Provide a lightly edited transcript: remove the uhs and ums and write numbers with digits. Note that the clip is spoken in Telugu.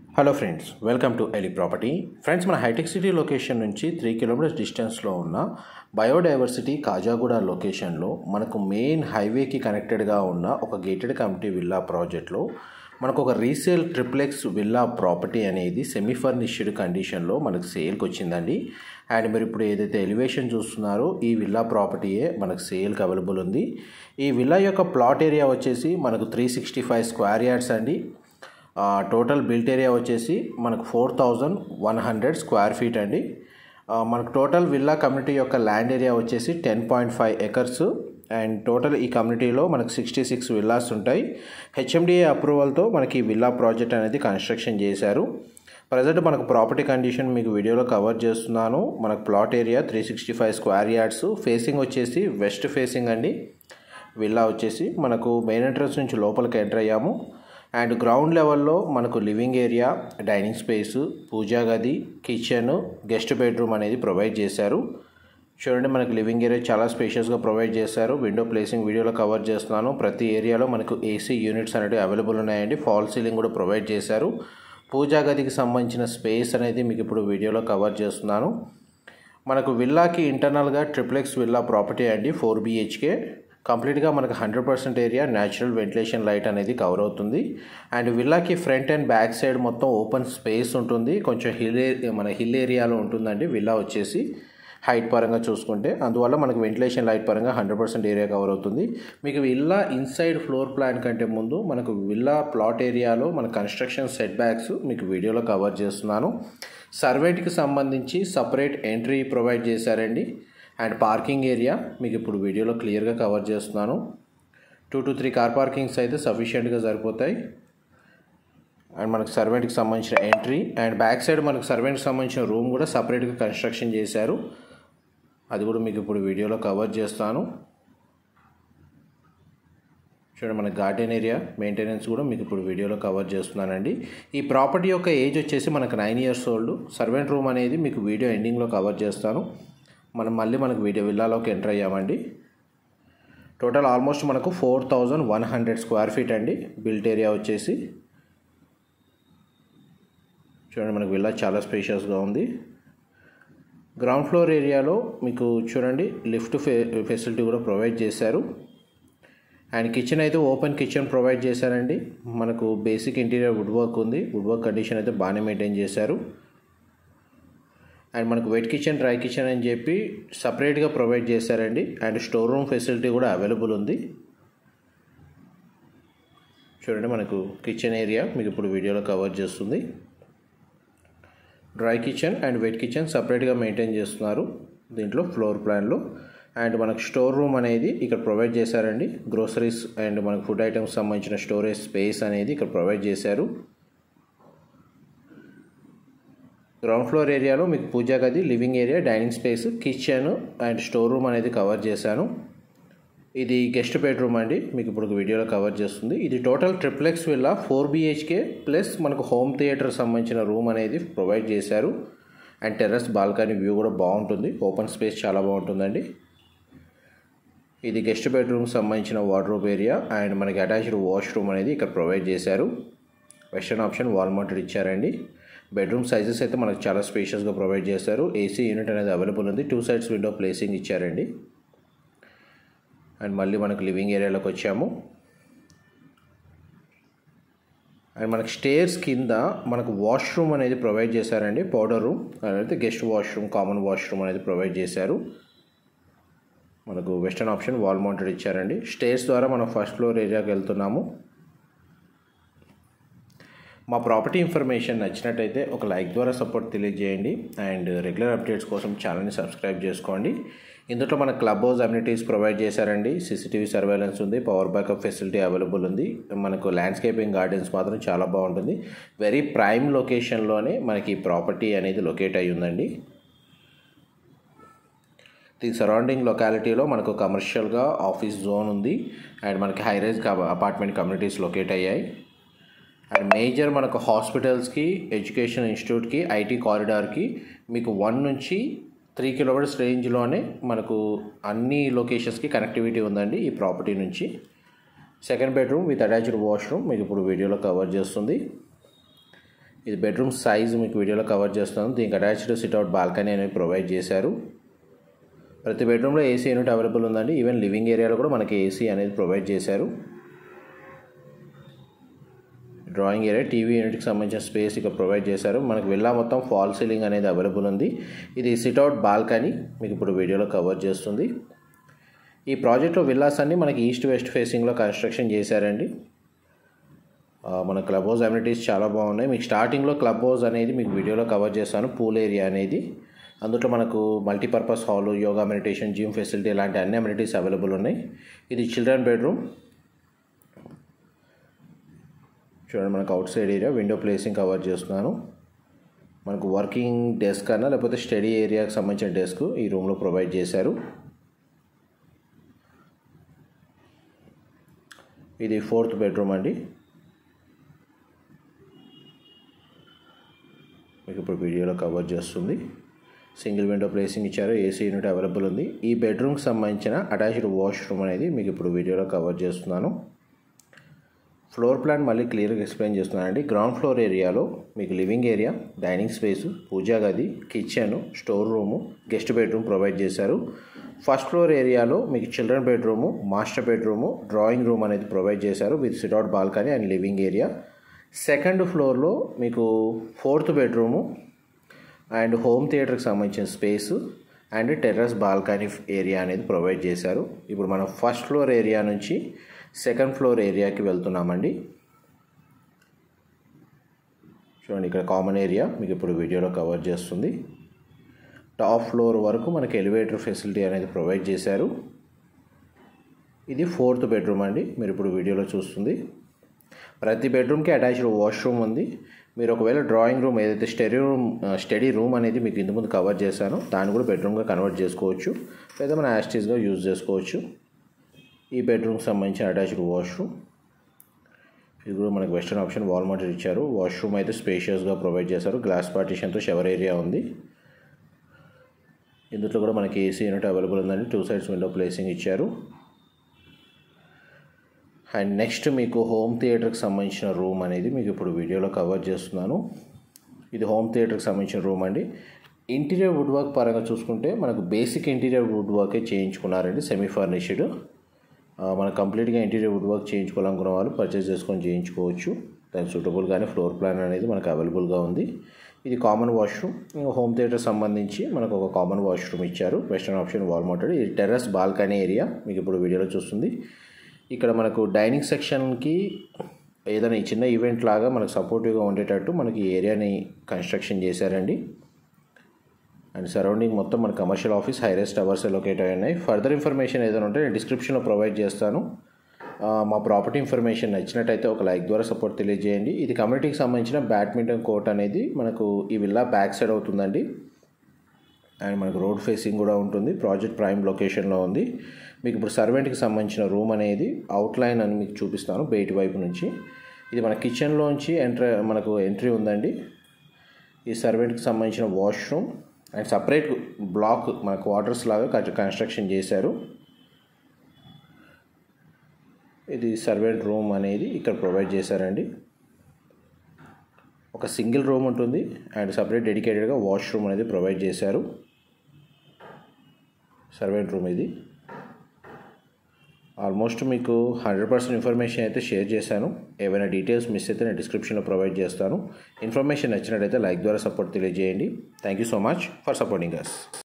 హలో ఫ్రెండ్స్, వెల్కమ్ టు ఎలి ప్రాపర్టీ. ఫ్రెండ్స్, మన హైటెక్ సిటీ లొకేషన్ నుంచి 3 కిలోమీటర్స్ డిస్టెన్స్లో ఉన్న బయోడైవర్సిటీ కాజాగూడ లొకేషన్లో మనకు మెయిన్ హైవేకి కనెక్టెడ్గా ఉన్న ఒక గేటెడ్ కమ్యూనిటీ విల్లా ప్రాజెక్ట్లో మనకు ఒక రీసేల్ ట్రిప్లెక్స్ విల్లా ప్రాపర్టీ అనేది సెమీ ఫర్నిష్డ్ కండిషన్లో మనకు సేల్కి వచ్చిందండి. అండ్ మీరు ఇప్పుడు ఏదైతే ఎలివేషన్ చూస్తున్నారో ఈ విల్లా ప్రాపర్టీయే మనకు సేల్కి అవైలబుల్ ఉంది. ఈ విల్లా యొక్క ప్లాట్ ఏరియా వచ్చేసి మనకు 365 స్క్వేర్ యార్డ్స్ అండి. టోటల్ బిల్ట్ ఏరియా వచ్చేసి మనకు 4100 స్క్వేర్ ఫీట్ అండి. మనకు టోటల్ విల్లా కమ్యూనిటీ యొక్క ల్యాండ్ ఏరియా వచ్చేసి 10.5 ఎకర్స్. అండ్ టోటల్ ఈ కమ్యూనిటీలో మనకు 66 విల్లాస్ ఉంటాయి. హెచ్ఎండిఏ అప్రూవల్తో మనకి ఈ విల్లా ప్రాజెక్ట్ అనేది కన్స్ట్రక్షన్ చేశారు. ప్రజెంట్ మనకు ప్రాపర్టీ కండిషన్ మీకు వీడియోలో కవర్ చేస్తున్నాను. మనకు plot area 365 square yards. Facing వచ్చేసి వెస్ట్ ఫేసింగ్ అండి. విల్లా వచ్చేసి మనకు మెయిన్ ఎంట్రన్స్ నుంచి లోపలికి ఎంటర్ అయ్యాము. అండ్ గ్రౌండ్ లెవెల్లో మనకు లివింగ్ ఏరియా, డైనింగ్ స్పేసు, పూజా గది, కిచెన్, గెస్ట్ బెడ్రూమ్ అనేది ప్రొవైడ్ చేశారు. చూడండి, మనకు లివింగ్ ఏరియా చాలా స్పేషియస్గా ప్రొవైడ్ చేశారు. విండో ప్లేసింగ్ వీడియోలో కవర్ చేస్తున్నాను. ప్రతి ఏరియాలో మనకు ఏసీ యూనిట్స్ అనేవి అవైలబుల్ ఉన్నాయండి. ఫాల్ సీలింగ్ కూడా ప్రొవైడ్ చేశారు. పూజా గదికి సంబంధించిన స్పేస్ అనేది మీకు ఇప్పుడు వీడియోలో కవర్ చేస్తున్నాను. మనకు విల్లాకి ఇంటర్నల్గా ట్రిప్లెక్స్ విల్లా ప్రాపర్టీ అండి. 4 BHK కంప్లీట్గా మనకు 100% ఏరియా న్యాచురల్ వెంటిలేషన్ లైట్ అనేది కవర్ అవుతుంది. అండ్ విల్లాకి ఫ్రంట్ అండ్ బ్యాక్ సైడ్ మొత్తం ఓపెన్ స్పేస్ ఉంటుంది. కొంచెం హిల్ ఏరియాలో ఉంటుందండి విల్లా వచ్చేసి హైట్ పరంగా చూసుకుంటే. అందువల్ల మనకు వెంటిలేషన్ లైట్ పరంగా 100% ఏరియా కవర్ అవుతుంది. మీకు విల్లా ఇన్సైడ్ ఫ్లోర్ ప్లాన్ కంటే ముందు మనకు విల్లా ప్లాట్ ఏరియాలో మన కన్స్ట్రక్షన్ సెట్ బ్యాక్స్ మీకు వీడియోలో కవర్ చేస్తున్నాను. సర్వేట్కి సంబంధించి సపరేట్ ఎంట్రీ ప్రొవైడ్ చేశారండి. అండ్ పార్కింగ్ ఏరియా మీకు ఇప్పుడు వీడియోలో క్లియర్గా కవర్ చేస్తున్నాను. 2 to 3 కార్ పార్కింగ్స్ అయితే సఫిషియెంట్గా సరిపోతాయి. అండ్ మనకు సర్వెంట్కి సంబంధించిన ఎంట్రీ అండ్ బ్యాక్ సైడ్ మనకు సర్వెంట్కి సంబంధించిన రూమ్ కూడా సపరేట్గా కన్స్ట్రక్షన్ చేశారు. అది కూడా మీకు ఇప్పుడు వీడియోలో కవర్ చేస్తాను. చూడండి, మన గార్డెన్ ఏరియా మెయింటెనెన్స్ కూడా మీకు ఇప్పుడు వీడియోలో కవర్ చేస్తున్నానండి. ఈ ప్రాపర్టీ యొక్క ఏజ్ వచ్చేసి మనకు 9 years ఓల్డ్. సర్వెంట్ రూమ్ అనేది మీకు వీడియో ఎండింగ్లో కవర్ చేస్తాను. మనకు వీడియో విల్లాలోకి ఎంటర్ అయ్యామండి. టోటల్ ఆల్మోస్ట్ మనకు 4100 స్క్వేర్ ఫీట్ అండి బిల్ట్ ఏరియా వచ్చేసి. చూడండి, మనకు విల్లా చాలా స్పేషియస్గా ఉంది. గ్రౌండ్ ఫ్లోర్ ఏరియాలో మీకు చూడండి లిఫ్ట్ ఫెసిలిటీ కూడా ప్రొవైడ్ చేశారు. అండ్ కిచెన్ అయితే ఓపెన్ కిచెన్ ప్రొవైడ్ చేశారండి. మనకు బేసిక్ ఇంటీరియర్ వుడ్ వర్క్ ఉంది. వుడ్ వర్క్ కండిషన్ అయితే బాగానే మెయింటైన్ చేశారు. అండ్ మనకు వెట్ కిచెన్, డ్రై కిచెన్ అని చెప్పి సపరేట్గా ప్రొవైడ్ చేశారండి. అండ్ స్టోర్ రూమ్ ఫెసిలిటీ కూడా అవైలబుల్ ఉంది. చూడండి, మనకు కిచెన్ ఏరియా మీకు ఇప్పుడు వీడియోలో కవర్ చేస్తుంది. Dry kitchen and wet kitchen సపరేట్గా మెయింటైన్ చేస్తున్నారు దీంట్లో ఫ్లోర్ ప్లాన్లో. అండ్ మనకు స్టోర్ రూమ్ అనేది ఇక్కడ ప్రొవైడ్ చేశారండి. గ్రోసరీస్ అండ్ మనకు ఫుడ్ ఐటమ్స్ సంబంధించిన స్టోరేజ్ స్పేస్ అనేది ఇక్కడ ప్రొవైడ్ చేశారు. గ్రౌండ్ ఫ్లోర్ ఏరియాలో మీకు పూజా గది, living area, dining space, kitchen and store room అనేది కవర్ చేశాను. ఇది గెస్ట్ బెడ్రూమ్ అండి, మీకు ఇప్పుడు వీడియోలో కవర్ చేస్తుంది. ఇది total triplex villa 4 BHK plus మనకు హోమ్ థియేటర్ సంబంధించిన రూమ్ అనేది ప్రొవైడ్ చేశారు. అండ్ టెర్రస్ బాల్కనీ వ్యూ కూడా బాగుంటుంది. ఓపెన్ స్పేస్ చాలా బాగుంటుందండి. ఇది గెస్ట్ బెడ్రూమ్ సంబంధించిన వార్డ్రోబ్ ఏరియా అండ్ మనకి అటాచ్డ్ వాష్రూమ్ అనేది ఇక్కడ ప్రొవైడ్ చేశారు. వెస్టర్న్ ఆప్షన్ వాల్ మౌంటెడ్ ఇచ్చారండి. బెడ్రూమ్ సైజెస్ అయితే మనకు చాలా స్పేషియస్గా ప్రొవైడ్ చేశారు. ఏసీ యూనిట్ అనేది అవైలబుల్ ఉంది. 2 sides విండో ప్లేసింగ్ ఇచ్చారండి. అండ్ మళ్ళీ మనకు లివింగ్ ఏరియాలోకి వచ్చాము. అండ్ మనకు స్టేర్స్ కింద మనకు వాష్రూమ్ అనేది ప్రొవైడ్ చేశారండి. పౌడర్ రూమ్ అయితే గెస్ట్ వాష్రూమ్, కామన్ వాష్రూమ్ అనేది ప్రొవైడ్ చేశారు. మనకు వెస్టర్న్ ఆప్షన్ వాల్ మౌంటెడ్ ఇచ్చారండి. స్టేర్స్ ద్వారా మనం ఫస్ట్ ఫ్లోర్ ఏరియాకి వెళ్తున్నాము. మా ప్రాపర్టీ ఇన్ఫర్మేషన్ నచ్చినట్టయితే ఒక లైక్ ద్వారా సపోర్ట్ తెలియజేయండి. అండ్ రెగ్యులర్ అప్డేట్స్ కోసం ఛానల్ని సబ్స్క్రైబ్ చేసుకోండి. ఇందులో మన క్లబ్ హౌస్ అమ్యూనిటీస్ ప్రొవైడ్ చేశారండి. CCTV సర్వేలెన్స్ ఉంది. పవర్ బ్యాకప్ ఫెసిలిటీ అవైలబుల్ ఉంది. మనకు ల్యాండ్స్కేపింగ్ గార్డెన్స్ మాత్రం చాలా బాగుంటుంది. వెరీ ప్రైమ్ లొకేషన్లోనే మనకి ఈ ప్రాపర్టీ అనేది లొకేట్ అయి ఉందండి. దీని సరౌండింగ్ లొకాలిటీలో మనకు కమర్షియల్గా ఆఫీస్ జోన్ ఉంది. అండ్ మనకి హైరైజ్ అపార్ట్మెంట్ కమ్యూనిటీస్ లొకేట్ అయ్యాయి. అండ్ మేజర్ మనకు హాస్పిటల్స్కి, ఎడ్యుకేషన్ ఇన్స్టిట్యూట్కి, ఐటీ కారిడార్కి మీకు 1 నుంచి 3 kilometers రేంజ్లోనే మనకు అన్ని లొకేషన్స్కి కనెక్టివిటీ ఉందండి ఈ ప్రాపర్టీ నుంచి. Second bedroom with attached washroom మీకు ఇప్పుడు వీడియోలో కవర్ చేస్తుంది. ఇది బెడ్రూమ్ సైజ్ మీకు వీడియోలో కవర్ చేస్తాను. దీనికి అటాచ్డ్ సిట్అవుట్ బాల్కనీ అనేది ప్రొవైడ్ చేశారు. ప్రతి బెడ్రూమ్లో ఏసీ యూనిట్ అవైలబుల్ ఉందండి. ఈవెన్ లివింగ్ ఏరియాలో కూడా మనకి ఏసీ అనేది ప్రొవైడ్ చేశారు. డ్రాయింగ్ ఏరియా, టీవీ యూనిట్కి సంబంధించిన స్పేస్ ఇక్కడ ప్రొవైడ్ చేశారు. మనకు విల్లా మొత్తం ఫాల్ సీలింగ్ అనేది అవైలబుల్ ఉంది. ఇది సిట్అవుట్ బాల్కనీ మీకు ఇప్పుడు వీడియోలో కవర్ చేస్తుంది. ఈ ప్రాజెక్ట్లో విల్లాస్ అన్నీ మనకి ఈస్ట్ వెస్ట్ ఫేసింగ్లో కన్స్ట్రక్షన్ చేశారండి. మన క్లబ్ హౌస్ అమ్యూనిటీస్ చాలా బాగున్నాయి. మీకు స్టార్టింగ్లో క్లబ్ హౌస్ అనేది మీకు వీడియోలో కవర్ చేస్తాను. పూల్ ఏరియా అనేది, అందులో మనకు multipurpose hall, yoga, meditation, gym facility ఇలాంటి అన్ని అమ్యూనిటీస్ అవైలబుల్ ఉన్నాయి. ఇది చిల్డ్రన్ బెడ్రూమ్. చూడండి, మనకు outside area window placing cover చేస్తున్నాను. మనకు వర్కింగ్ డెస్క్ అన్నా లేకపోతే స్టడీ ఏరియాకి సంబంధించిన డెస్క్ ఈ రూమ్లో ప్రొవైడ్ చేశారు. ఇది 4th బెడ్రూమ్ అండి. మీకు ఇప్పుడు వీడియోలో కవర్ చేస్తుంది. సింగిల్ విండో ప్లేసింగ్ ఇచ్చారు. ఏసీ యూనిట్ అవైలబుల్ ఉంది. ఈ బెడ్రూమ్కి సంబంధించిన అటాచ్డ్ వాష్రూమ్ అనేది మీకు ఇప్పుడు వీడియోలో కవర్ చేస్తున్నాను. ఫ్లోర్ ప్లాన్ మళ్ళీ క్లియర్గా ఎక్స్ప్లెయిన్ చేస్తున్నానండి. గ్రౌండ్ ఫ్లోర్ ఏరియాలో మీకు లివింగ్ ఏరియా, డైనింగ్ స్పేసు, పూజా గది, kitchen, store room, guest bedroom provide చేశారు. ఫస్ట్ ఫ్లోర్ ఏరియాలో మీకు children bedroom, master bedroom, drawing room అనేది ప్రొవైడ్ చేశారు with sit out balcony and living area. Second ఫ్లోర్లో మీకు 4th బెడ్రూము అండ్ హోమ్ థియేటర్కి సంబంధించిన space and terrace balcony area అనేది ప్రొవైడ్ చేశారు. ఇప్పుడు మనం ఫస్ట్ ఫ్లోర్ ఏరియా నుంచి సెకండ్ ఫ్లోర్ ఏరియాకి వెళ్తున్నామండి. చూడండి, ఇక్కడ కామన్ ఏరియా మీకు ఇప్పుడు వీడియోలో కవర్ చేస్తుంది. టాప్ ఫ్లోర్ వరకు మనకి ఎలివేటర్ ఫెసిలిటీ అనేది ప్రొవైడ్ చేశారు. ఇది 4th బెడ్రూమ్ అండి, మీరు ఇప్పుడు వీడియోలో చూస్తుంది. ప్రతి బెడ్రూమ్కి అటాచ్డ్ వాష్రూమ్ ఉంది. మీరు ఒకవేళ డ్రాయింగ్ రూమ్ ఏదైతే స్టడీ రూమ్ అనేది మీకు ఇంత ముందు కవర్ చేశానో దాన్ని కూడా బెడ్రూమ్గా కన్వర్ట్ చేసుకోవచ్చు, లేదా మనం యాస్టీస్గా యూజ్ చేసుకోవచ్చు. ఈ బెడ్రూమ్కి సంబంధించిన అటాచ్డ్ వాష్రూమ్. ఇది కూడా మనకు వెస్టర్న్ ఆప్షన్ వాల్ మౌంటెడ్ ఇచ్చారు. వాష్రూమ్ అయితే స్పేషియస్గా ప్రొవైడ్ చేశారు. గ్లాస్ పార్టీషన్తో షవర్ ఏరియా ఉంది. ఇందులో కూడా మనకి ఏసీ యూనిట్ అవైలబుల్ ఉందండి. 2 sides విండో ప్లేసింగ్ ఇచ్చారు. అండ్ నెక్స్ట్ మీకు హోమ్ థియేటర్కి సంబంధించిన రూమ్ అనేది మీకు ఇప్పుడు వీడియోలో కవర్ చేస్తున్నాను. ఇది హోమ్ థియేటర్కి సంబంధించిన రూమ్ అండి. ఇంటీరియర్ వుడ్ వర్క్ పరంగా చూసుకుంటే మనకు బేసిక్ ఇంటీరియర్ వుడ్ వర్కే చేయించుకున్నారండి. Semi furnished. మనకు కంప్లీట్గా ఇంటీరియర్ వుడ్ వర్క్ చేయించుకోవాలనుకున్న వాళ్ళు పర్చేస్ చేసుకొని చేయించుకోవచ్చు. దానికి సూటబుల్గానే ఫ్లోర్ ప్లాన్ అనేది మనకు అవైలబుల్గా ఉంది. ఇది కామన్ వాష్రూమ్. హోమ్ థియేటర్ సంబంధించి మనకు ఒక కామన్ వాష్రూమ్ ఇచ్చారు. Western option wall mounted. ఇది టెర్రస్ బాల్కనీ ఏరియా మీకు ఇప్పుడు వీడియోలో చూస్తుంది. ఇక్కడ మనకు డైనింగ్ సెక్షన్కి ఏదైనా చిన్న ఈవెంట్ లాగా మనకు సపోర్టివ్గా ఉండేటట్టు మనకి ఈ ఏరియాని కన్స్ట్రక్షన్ చేశారండి. అండ్ సరౌండింగ్ మొత్తం మన commercial office, high rise towers locate అయి ఉన్నాయి. ఫర్దర్ ఇన్ఫర్మేషన్ ఏదైనా ఉంటే నేను డిస్క్రిప్షన్లో ప్రొవైడ్ చేస్తాను. మా ప్రాపర్టీ ఇన్ఫర్మేషన్ నచ్చినట్టయితే ఒక లైక్ ద్వారా సపోర్ట్ తెలియజేయండి. ఇది కమ్యూనిటీకి సంబంధించిన బ్యాడ్మింటన్ కోర్ట్ అనేది మనకు ఈ విల్లా బ్యాక్ సైడ్ అవుతుందండి. అండ్ మనకు రోడ్ ఫేసింగ్ కూడా ఉంటుంది. ప్రాజెక్ట్ ప్రైమ్ లొకేషన్లో ఉంది. మీకు ఇప్పుడు సర్వెంట్కి సంబంధించిన రూమ్ అనేది అవుట్లైన్ అని మీకు చూపిస్తాను బయటి వైపు నుంచి. ఇది మన కిచెన్లోంచి మనకు ఎంట్రీ ఉందండి. ఈ సర్వెంట్కి సంబంధించిన వాష్రూమ్ అండ్ సపరేట్ బ్లాక్ మన క్వార్టర్స్ లాగా కన్స్ట్రక్షన్ చేశారు. ఇది సర్వెంట్ రూమ్ అనేది ఇక్కడ ప్రొవైడ్ చేశారండి. ఒక సింగిల్ రూమ్ ఉంటుంది అండ్ సపరేట్ డెడికేటెడ్గా వాష్రూమ్ అనేది ప్రొవైడ్ చేశారు. సర్వెంట్ రూమ్ ఇది. ఆల్మోస్ట్ మీకు 100% ఇన్ఫర్మేషన్ అయితే షేర్ చేశాను. ఏవైనా డీటెయిల్స్ మిస్ అయితే నేను డిస్క్రిప్షన్లో ప్రొవైడ్ చేస్తాను. ఇన్ఫర్మేషన్ నచ్చినట్టయితే లైక్ ద్వారా సపోర్ట్ తెలియజేయండి. Thank you so much for supporting us.